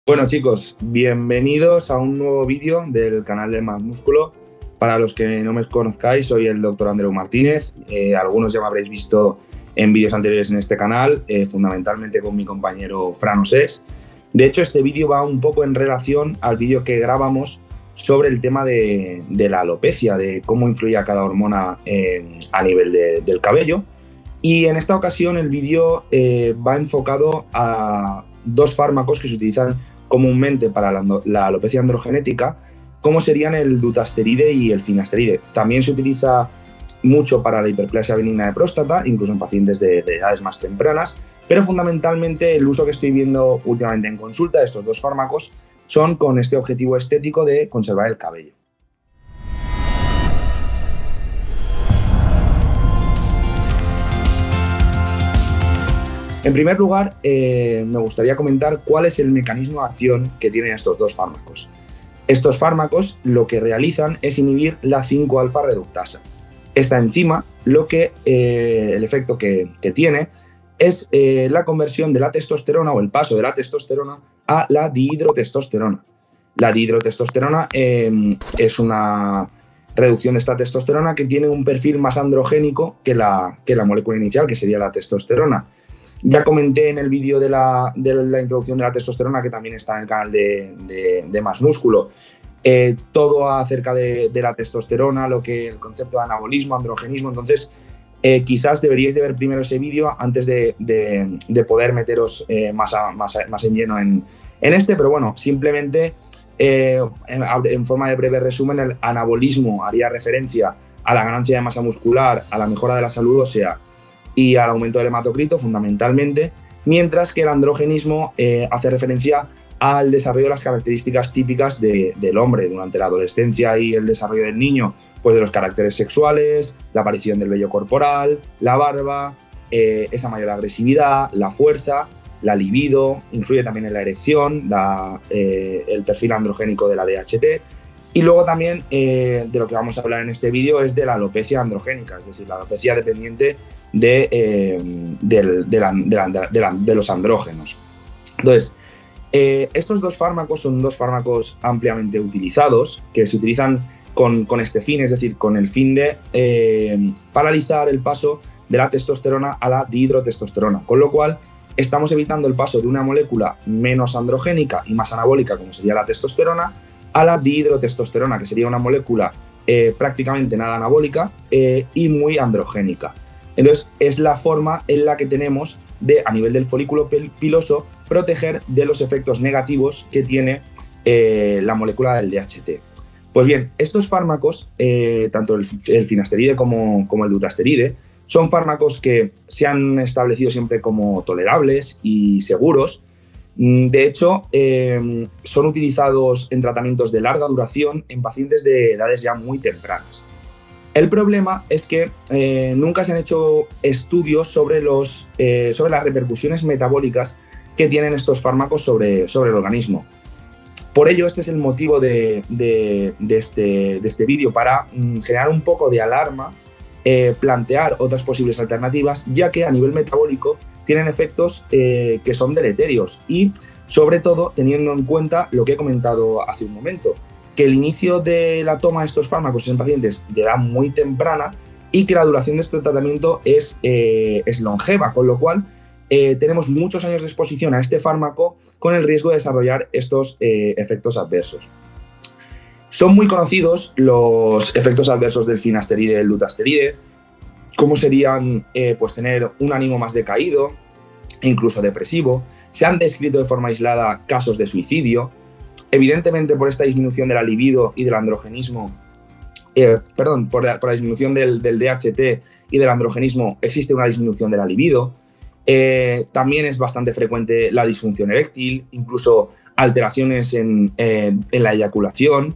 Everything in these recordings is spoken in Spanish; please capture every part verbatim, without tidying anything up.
Bueno chicos, bienvenidos a un nuevo vídeo del canal de Más Músculo. Para los que no me conozcáis, soy el doctor Andreu Martínez. Eh, algunos ya me habréis visto en vídeos anteriores en este canal, eh, fundamentalmente con mi compañero Fran Osés. De hecho, este vídeo va un poco en relación al vídeo que grabamos sobre el tema de, de la alopecia, de cómo influye cada hormona eh, a nivel de, del cabello. Y en esta ocasión el vídeo eh, va enfocado a dos fármacos que se utilizan comúnmente para la, la alopecia androgenética, como serían el dutasteride y el finasteride. También se utiliza mucho para la hiperplasia benigna de próstata, incluso en pacientes de, de edades más tempranas, pero fundamentalmente el uso que estoy viendo últimamente en consulta de estos dos fármacos son con este objetivo estético de conservar el cabello. En primer lugar, eh, me gustaría comentar cuál es el mecanismo de acción que tienen estos dos fármacos. Estos fármacos lo que realizan es inhibir la cinco alfa reductasa. Esta enzima, lo que, eh, el efecto que, que tiene es eh, la conversión de la testosterona o el paso de la testosterona a la dihidrotestosterona. La dihidrotestosterona eh, es una reducción de esta testosterona que tiene un perfil más androgénico que la, que la molécula inicial, que sería la testosterona. Ya comenté en el vídeo de la, de la introducción de la testosterona, que también está en el canal de, de, de Más Músculo, eh, todo acerca de, de la testosterona, lo que el concepto de anabolismo, androgenismo. Entonces, eh, quizás deberíais de ver primero ese vídeo antes de, de, de poder meteros eh, más, a, más, a, más en lleno en, en este, pero bueno, simplemente eh, en, en forma de breve resumen, el anabolismo haría referencia a la ganancia de masa muscular, a la mejora de la salud ósea y al aumento del hematocrito fundamentalmente, mientras que el androgenismo eh, hace referencia al desarrollo de las características típicas de, del hombre durante la adolescencia y el desarrollo del niño, pues de los caracteres sexuales, la aparición del vello corporal, la barba, eh, esa mayor agresividad, la fuerza, la libido, influye también en la erección, la, eh, el perfil androgénico de la D H T. Y luego también eh, de lo que vamos a hablar en este vídeo es de la alopecia androgénica, es decir, la alopecia dependiente de, eh, de, de, la, de, la, de, la, de los andrógenos. Entonces, eh, estos dos fármacos son dos fármacos ampliamente utilizados, que se utilizan con, con este fin, es decir, con el fin de eh, paralizar el paso de la testosterona a la dihidrotestosterona, con lo cual estamos evitando el paso de una molécula menos androgénica y más anabólica, como sería la testosterona, a la dihidrotestosterona, que sería una molécula eh, prácticamente nada anabólica eh, y muy androgénica. Entonces, es la forma en la que tenemos de, a nivel del folículo piloso, proteger de los efectos negativos que tiene eh, la molécula del D H T. Pues bien, estos fármacos, eh, tanto el, el finasteride como, como el dutasteride, son fármacos que se han establecido siempre como tolerables y seguros. De hecho, eh, son utilizados en tratamientos de larga duración en pacientes de edades ya muy tempranas. El problema es que eh, nunca se han hecho estudios sobre, los, eh, sobre las repercusiones metabólicas que tienen estos fármacos sobre, sobre el organismo. Por ello, este es el motivo de, de, de este, de este vídeo, para mm, generar un poco de alarma, eh, plantear otras posibles alternativas, ya que a nivel metabólico tienen efectos eh, que son deleterios y, sobre todo, teniendo en cuenta lo que he comentado hace un momento, que el inicio de la toma de estos fármacos es en pacientes de edad muy temprana y que la duración de este tratamiento es, eh, es longeva, con lo cual eh, tenemos muchos años de exposición a este fármaco con el riesgo de desarrollar estos eh, efectos adversos. Son muy conocidos los efectos adversos del finasteride y del dutasteride, como serían eh, pues tener un ánimo más decaído, incluso depresivo. Se han descrito de forma aislada casos de suicidio. Evidentemente, por esta disminución de la libido y del androgenismo, eh, perdón, por la, por la disminución del, del D H T y del androgenismo, existe una disminución de la libido. Eh, también es bastante frecuente la disfunción eréctil, incluso alteraciones en, eh, en la eyaculación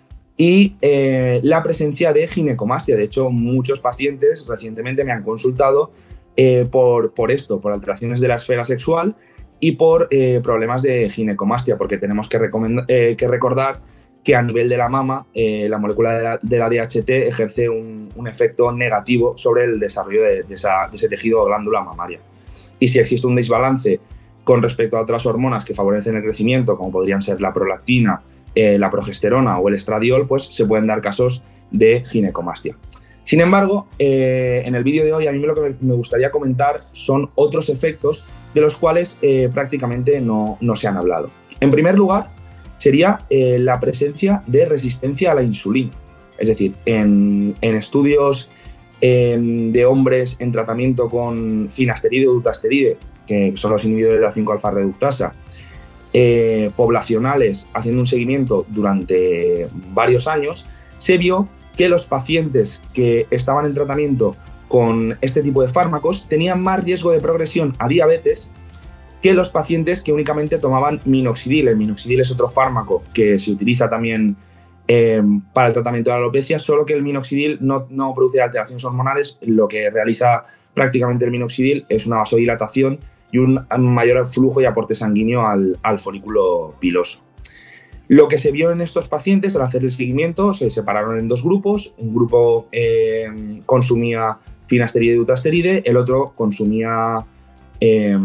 y eh, la presencia de ginecomastia. De hecho, muchos pacientes recientemente me han consultado eh, por, por esto, por alteraciones de la esfera sexual y por eh, problemas de ginecomastia, porque tenemos que, eh, que recordar que a nivel de la mama eh, la molécula de la, de la D H T ejerce un, un efecto negativo sobre el desarrollo de, de, esa, de ese tejido o glándula mamaria. Y si existe un desbalance con respecto a otras hormonas que favorecen el crecimiento, como podrían ser la prolactina, eh, la progesterona o el estradiol, pues se pueden dar casos de ginecomastia. Sin embargo, eh, en el vídeo de hoy a mí lo que me gustaría comentar son otros efectos de los cuales eh, prácticamente no, no se han hablado. En primer lugar, sería eh, la presencia de resistencia a la insulina. Es decir, en, en estudios eh, de hombres en tratamiento con finasteride o dutasteride, que son los inhibidores de la cinco alfa reductasa, eh, poblacionales, haciendo un seguimiento durante varios años, se vio que los pacientes que estaban en tratamiento con este tipo de fármacos tenían más riesgo de progresión a diabetes que los pacientes que únicamente tomaban minoxidil. El minoxidil es otro fármaco que se utiliza también eh, para el tratamiento de la alopecia, solo que el minoxidil no, no produce alteraciones hormonales. Lo que realiza prácticamente el minoxidil es una vasodilatación y un mayor flujo y aporte sanguíneo al, al folículo piloso. Lo que se vio en estos pacientes al hacer el seguimiento, se separaron en dos grupos. Un grupo eh, consumía finasteride y dutasteride, el otro consumía eh,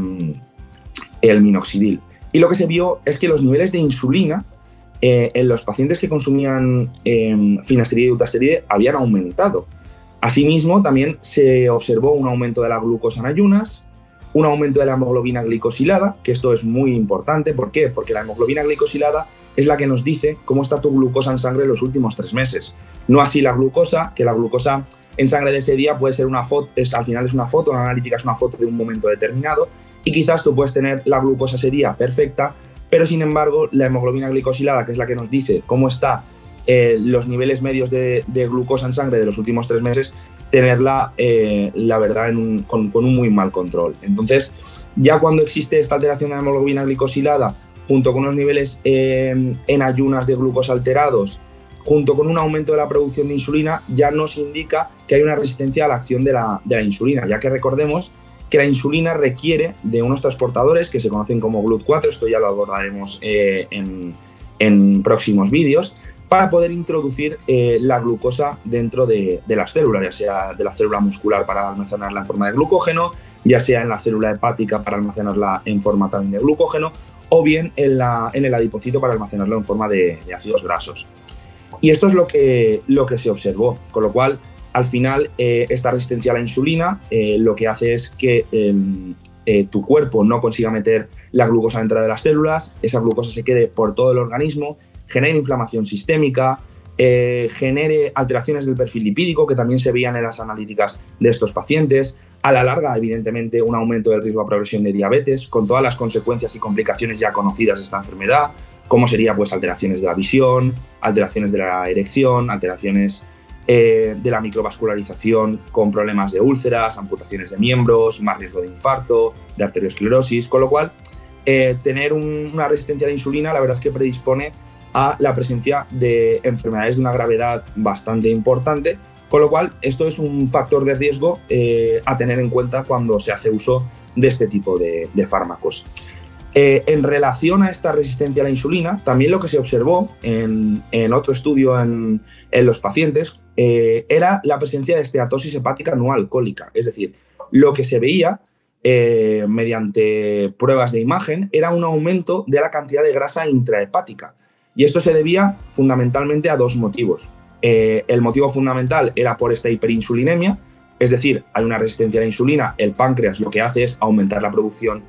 el minoxidil. Y lo que se vio es que los niveles de insulina eh, en los pacientes que consumían eh, finasteride y dutasteride habían aumentado. Asimismo, también se observó un aumento de la glucosa en ayunas, un aumento de la hemoglobina glicosilada, que esto es muy importante. ¿Por qué? Porque la hemoglobina glicosilada es la que nos dice cómo está tu glucosa en sangre en los últimos tres meses. No así la glucosa, que la glucosa en sangre de ese día puede ser una foto, es, al final es una foto, la analítica es una foto de un momento determinado, y quizás tú puedes tener la glucosa ese día perfecta, pero sin embargo la hemoglobina glicosilada, que es la que nos dice cómo está eh, los niveles medios de, de glucosa en sangre de los últimos tres meses, tenerla, eh, la verdad, en un, con, con un muy mal control. Entonces, ya cuando existe esta alteración de la hemoglobina glicosilada, junto con unos niveles eh, en ayunas de glucosa alterados, junto con un aumento de la producción de insulina, ya nos indica que hay una resistencia a la acción de la, de la insulina, ya que recordemos que la insulina requiere de unos transportadores que se conocen como GLUT cuatro, esto ya lo abordaremos eh, en, en próximos vídeos, para poder introducir eh, la glucosa dentro de, de las células, ya sea de la célula muscular para almacenarla en forma de glucógeno, ya sea en la célula hepática para almacenarla en forma también de glucógeno, o bien en, la, en el adipocito para almacenarlo en forma de, de ácidos grasos. Y esto es lo que, lo que se observó, con lo cual, al final, eh, esta resistencia a la insulina eh, lo que hace es que eh, eh, tu cuerpo no consiga meter la glucosa dentro de las células, esa glucosa se quede por todo el organismo, genere inflamación sistémica, eh, genere alteraciones del perfil lipídico, que también se veían en las analíticas de estos pacientes. A la larga, evidentemente, un aumento del riesgo a progresión de diabetes, con todas las consecuencias y complicaciones ya conocidas de esta enfermedad, como sería pues alteraciones de la visión, alteraciones de la erección, alteraciones eh, de la microvascularización con problemas de úlceras, amputaciones de miembros, más riesgo de infarto, de arteriosclerosis, con lo cual eh, tener un, una resistencia a la insulina la verdad es que predispone a la presencia de enfermedades de una gravedad bastante importante, con lo cual esto es un factor de riesgo eh, a tener en cuenta cuando se hace uso de este tipo de, de fármacos. Eh, en relación a esta resistencia a la insulina, también lo que se observó en, en otro estudio en, en los pacientes eh, era la presencia de esteatosis hepática no alcohólica, es decir, lo que se veía eh, mediante pruebas de imagen era un aumento de la cantidad de grasa intrahepática. Y esto se debía fundamentalmente a dos motivos. Eh, el motivo fundamental era por esta hiperinsulinemia, es decir, hay una resistencia a la insulina, el páncreas lo que hace es aumentar la producción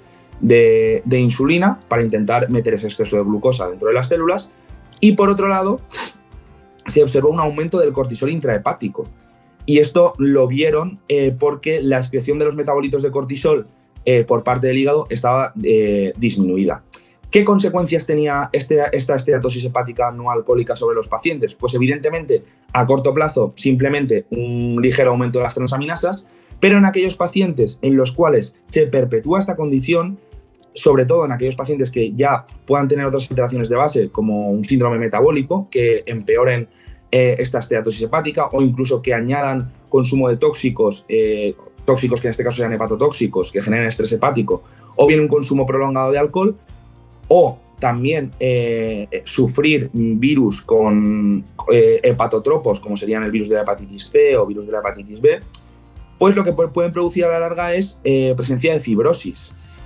de, de insulina para intentar meter ese exceso de glucosa dentro de las células, y por otro lado se observó un aumento del cortisol intrahepático. Y esto lo vieron eh, porque la excreción de los metabolitos de cortisol eh, por parte del hígado estaba eh, disminuida. ¿Qué consecuencias tenía este, esta esteatosis hepática no alcohólica sobre los pacientes? Pues evidentemente, a corto plazo, simplemente un ligero aumento de las transaminasas, pero en aquellos pacientes en los cuales se perpetúa esta condición, sobre todo en aquellos pacientes que ya puedan tener otras alteraciones de base, como un síndrome metabólico, que empeoren eh, esta esteatosis hepática, o incluso que añadan consumo de tóxicos, eh, tóxicos que en este caso sean hepatotóxicos, que generen estrés hepático, o bien un consumo prolongado de alcohol, o también eh, sufrir virus con eh, hepatotropos, como serían el virus de la hepatitis C o virus de la hepatitis B, pues lo que pueden producir a la larga es eh, presencia de fibrosis.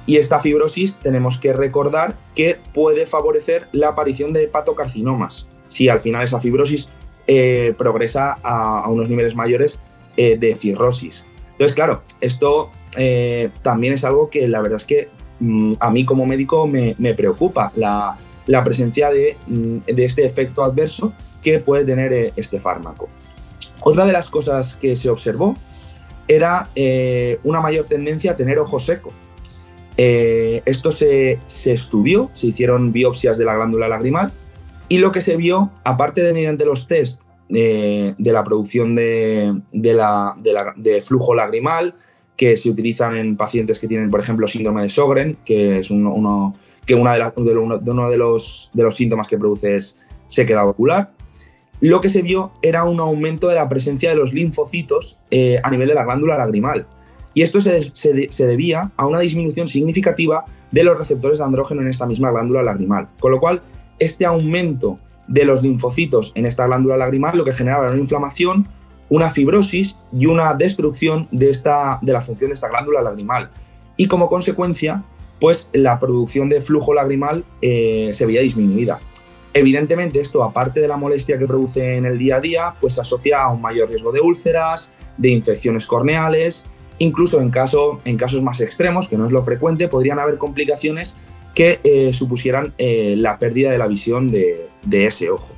Y esta fibrosis tenemos que recordar que puede favorecer la aparición de hepatocarcinomas, si al final esa fibrosis eh, progresa a, a unos niveles mayores eh, de cirrosis. Entonces, claro, esto eh, también es algo que la verdad es que mm, a mí como médico me, me preocupa, la, la presencia de, de este efecto adverso que puede tener eh, este fármaco. Otra de las cosas que se observó era eh, una mayor tendencia a tener ojo seco. Eh, esto se, se estudió, se hicieron biopsias de la glándula lagrimal y lo que se vio, aparte de mediante los test eh, de la producción de, de, la, de, la, de flujo lagrimal que se utilizan en pacientes que tienen, por ejemplo, síndrome de Sjögren, que es uno, uno, que una de, la, de, uno, de uno de los, de los síntomas que produce es sequedad ocular, lo que se vio era un aumento de la presencia de los linfocitos eh, a nivel de la glándula lagrimal. Y esto se, se, se debía a una disminución significativa de los receptores de andrógeno en esta misma glándula lagrimal. Con lo cual, este aumento de los linfocitos en esta glándula lagrimal lo que generaba era una inflamación, una fibrosis y una destrucción de, esta, de la función de esta glándula lagrimal. Y como consecuencia, pues la producción de flujo lagrimal eh, se veía disminuida. Evidentemente, esto, aparte de la molestia que produce en el día a día, pues se asocia a un mayor riesgo de úlceras, de infecciones corneales. Incluso en, caso, en casos más extremos, que no es lo frecuente, podrían haber complicaciones que eh, supusieran eh, la pérdida de la visión de, de ese ojo.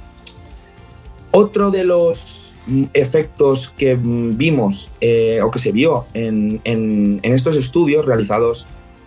Otro de los efectos que vimos eh, o que se vio en, en, en estos estudios realizados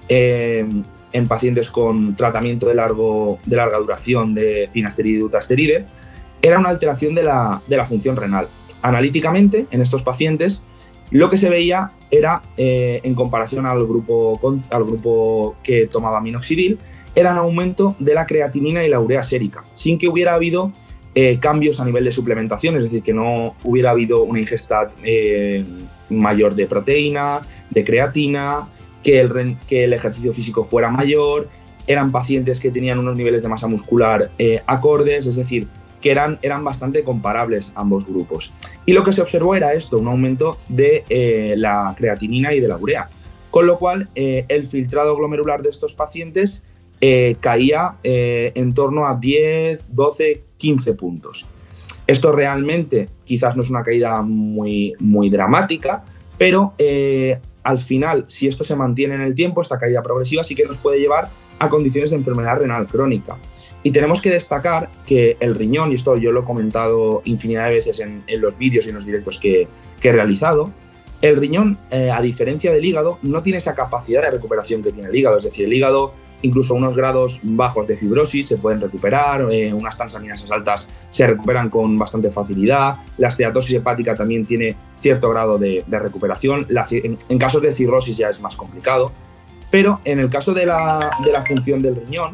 eh, en pacientes con tratamiento de, largo, de larga duración de finasteride y dutasteride era una alteración de la, de la función renal. Analíticamente, en estos pacientes, lo que se veía era, eh, en comparación al grupo, al grupo que tomaba minoxidil, era un aumento de la creatinina y la urea sérica, sin que hubiera habido eh, cambios a nivel de suplementación, es decir, que no hubiera habido una ingesta eh, mayor de proteína, de creatina, que el, que el ejercicio físico fuera mayor, eran pacientes que tenían unos niveles de masa muscular eh, acordes, es decir, que eran, eran bastante comparables ambos grupos. Y lo que se observó era esto, un aumento de eh, la creatinina y de la urea, con lo cual eh, el filtrado glomerular de estos pacientes eh, caía eh, en torno a diez, doce, quince puntos. Esto realmente quizás no es una caída muy, muy dramática, pero eh, al final, si esto se mantiene en el tiempo, esta caída progresiva sí que nos puede llevar a condiciones de enfermedad renal crónica. Y tenemos que destacar que el riñón, y esto yo lo he comentado infinidad de veces en, en los vídeos y en los directos que, que he realizado, el riñón, eh, a diferencia del hígado, no tiene esa capacidad de recuperación que tiene el hígado. Es decir, el hígado, incluso unos grados bajos de fibrosis se pueden recuperar, eh, unas transaminasas altas se recuperan con bastante facilidad, la esteatosis hepática también tiene cierto grado de, de recuperación, la, en, en casos de cirrosis ya es más complicado, pero en el caso de la, de la función del riñón,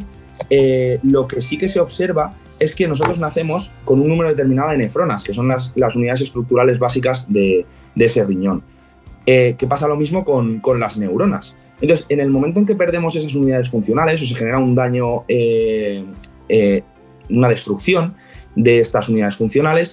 Eh, lo que sí que se observa es que nosotros nacemos con un número determinado de nefronas, que son las, las unidades estructurales básicas de, de ese riñón. Eh, que pasa lo mismo con, con las neuronas. Entonces, en el momento en que perdemos esas unidades funcionales o se genera un daño, eh, eh, una destrucción de estas unidades funcionales,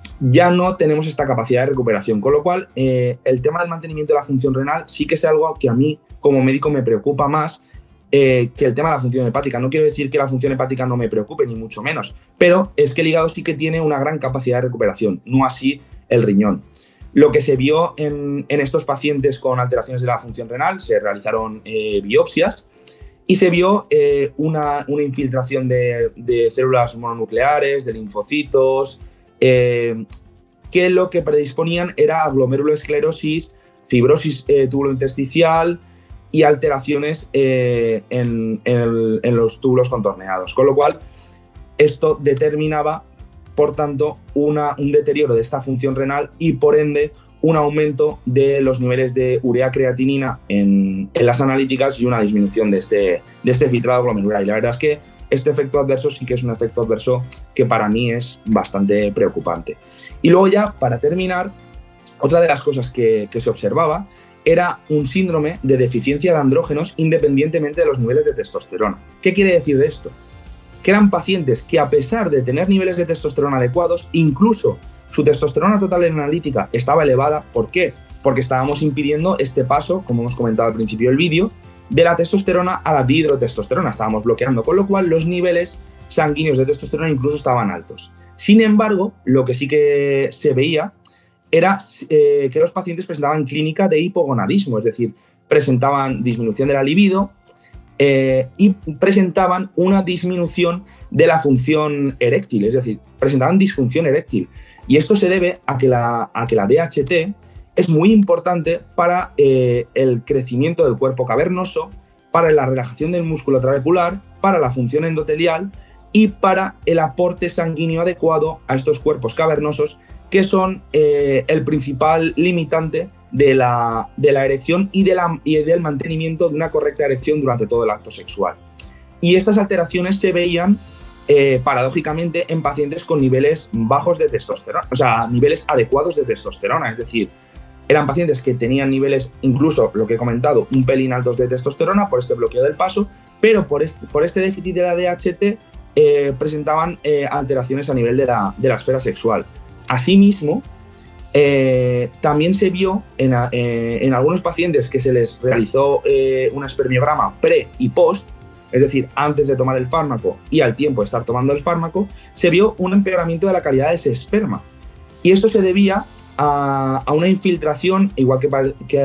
ya no tenemos esta capacidad de recuperación, con lo cual eh, el tema del mantenimiento de la función renal sí que es algo que a mí como médico me preocupa más Eh, que el tema de la función hepática. No quiero decir que la función hepática no me preocupe, ni mucho menos, pero es que el hígado sí que tiene una gran capacidad de recuperación, no así el riñón. Lo que se vio en, en estos pacientes con alteraciones de la función renal, se realizaron eh, biopsias y se vio eh, una, una infiltración de, de células mononucleares, de linfocitos, eh, que lo que predisponían era a glomeruloesclerosis, fibrosis eh, tubulointersticial y alteraciones eh, en, en, el, en los túbulos contorneados, con lo cual esto determinaba, por tanto, una, un deterioro de esta función renal y, por ende, un aumento de los niveles de urea creatinina en, en las analíticas y una disminución de este, de este filtrado glomerular. Y la verdad es que este efecto adverso sí que es un efecto adverso que para mí es bastante preocupante. Y luego ya, para terminar, otra de las cosas que, que se observaba era un síndrome de deficiencia de andrógenos independientemente de los niveles de testosterona. ¿Qué quiere decir de esto? Que eran pacientes que, a pesar de tener niveles de testosterona adecuados, incluso su testosterona total en analítica estaba elevada. ¿Por qué? Porque estábamos impidiendo este paso, como hemos comentado al principio del vídeo, de la testosterona a la dihidrotestosterona. Estábamos bloqueando, con lo cual los niveles sanguíneos de testosterona incluso estaban altos. Sin embargo, lo que sí que se veía era eh, que los pacientes presentaban clínica de hipogonadismo, es decir, presentaban disminución de la libido eh, y presentaban una disminución de la función eréctil, es decir, presentaban disfunción eréctil. Y esto se debe a que la, a que la D H T es muy importante para eh, el crecimiento del cuerpo cavernoso, para la relajación del músculo trabecular, para la función endotelial y para el aporte sanguíneo adecuado a estos cuerpos cavernosos, que son eh, el principal limitante de la, de la erección y, de la, y del mantenimiento de una correcta erección durante todo el acto sexual. Y estas alteraciones se veían eh, paradójicamente en pacientes con niveles bajos de testosterona, o sea, niveles adecuados de testosterona, es decir, eran pacientes que tenían niveles, incluso lo que he comentado, un pelín altos de testosterona por este bloqueo del paso, pero por este, por este déficit de la D H T eh, presentaban eh, alteraciones a nivel de la, de la esfera sexual. Asimismo, eh, también se vio en, eh, en algunos pacientes que se les realizó eh, un espermiograma pre y post, es decir, antes de tomar el fármaco y al tiempo de estar tomando el fármaco, se vio un empeoramiento de la calidad de ese esperma. Y esto se debía a, a una infiltración, igual que, que,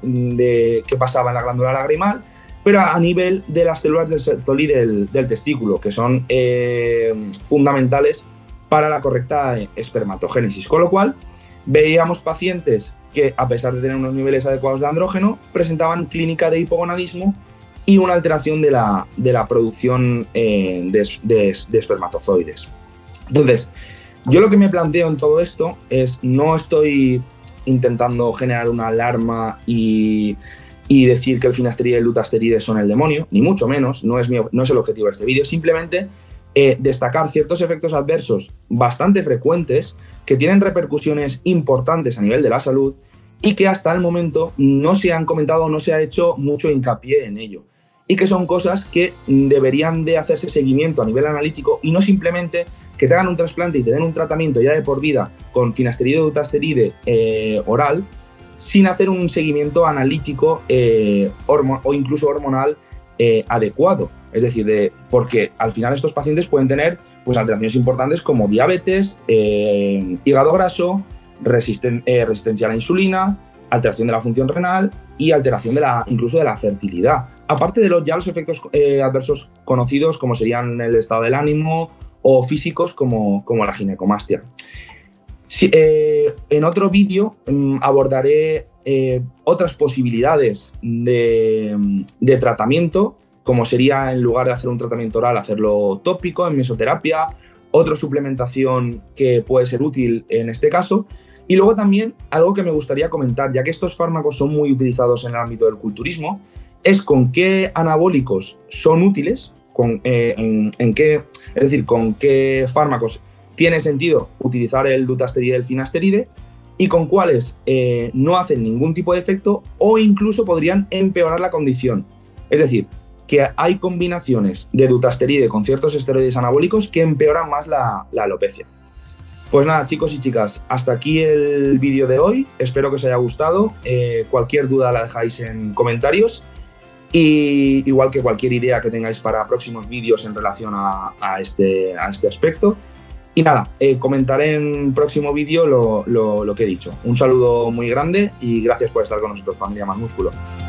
de, que pasaba en la glándula lagrimal, pero a nivel de las células del Sertoli del, del testículo, que son eh, fundamentales para la correcta espermatogénesis. Con lo cual, veíamos pacientes que, a pesar de tener unos niveles adecuados de andrógeno, presentaban clínica de hipogonadismo y una alteración de la, de la producción eh, de, de, de espermatozoides. Entonces, yo lo que me planteo en todo esto es, no estoy intentando generar una alarma y, y decir que el finasteride y el dutasteride son el demonio, ni mucho menos, no es, mi, no es el objetivo de este vídeo, simplemente eh, destacar ciertos efectos adversos bastante frecuentes que tienen repercusiones importantes a nivel de la salud y que hasta el momento no se han comentado o no se ha hecho mucho hincapié en ello. Y que son cosas que deberían de hacerse seguimiento a nivel analítico y no simplemente que te hagan un trasplante y te den un tratamiento ya de por vida con finasteride o dutasteride eh, oral, sin hacer un seguimiento analítico eh, o incluso hormonal eh, adecuado. Es decir, de, porque al final estos pacientes pueden tener pues, alteraciones importantes como diabetes, eh, hígado graso, resisten, eh, resistencia a la insulina, alteración de la función renal y alteración de la, incluso de la fertilidad. Aparte de los, ya los efectos eh, adversos conocidos como serían el estado del ánimo o físicos como, como la ginecomastia. Sí, eh, en otro vídeo eh, abordaré eh, otras posibilidades de, de tratamiento, como sería en lugar de hacer un tratamiento oral, hacerlo tópico en mesoterapia, otra suplementación que puede ser útil en este caso. Y luego también algo que me gustaría comentar, ya que estos fármacos son muy utilizados en el ámbito del culturismo, es con qué anabólicos son útiles, con, eh, en, en qué, es decir, con qué fármacos tiene sentido utilizar el dutasteride y el finasteride y con cuáles eh, no hacen ningún tipo de efecto o incluso podrían empeorar la condición. Es decir, que hay combinaciones de dutasteride con ciertos esteroides anabólicos que empeoran más la, la alopecia. Pues nada, chicos y chicas, hasta aquí el vídeo de hoy. Espero que os haya gustado. Eh, cualquier duda la dejáis en comentarios. Y igual que cualquier idea que tengáis para próximos vídeos en relación a, a, este, a este aspecto. Y nada, eh, comentaré en próximo vídeo lo, lo, lo que he dicho. Un saludo muy grande y gracias por estar con nosotros, familia Más Músculo.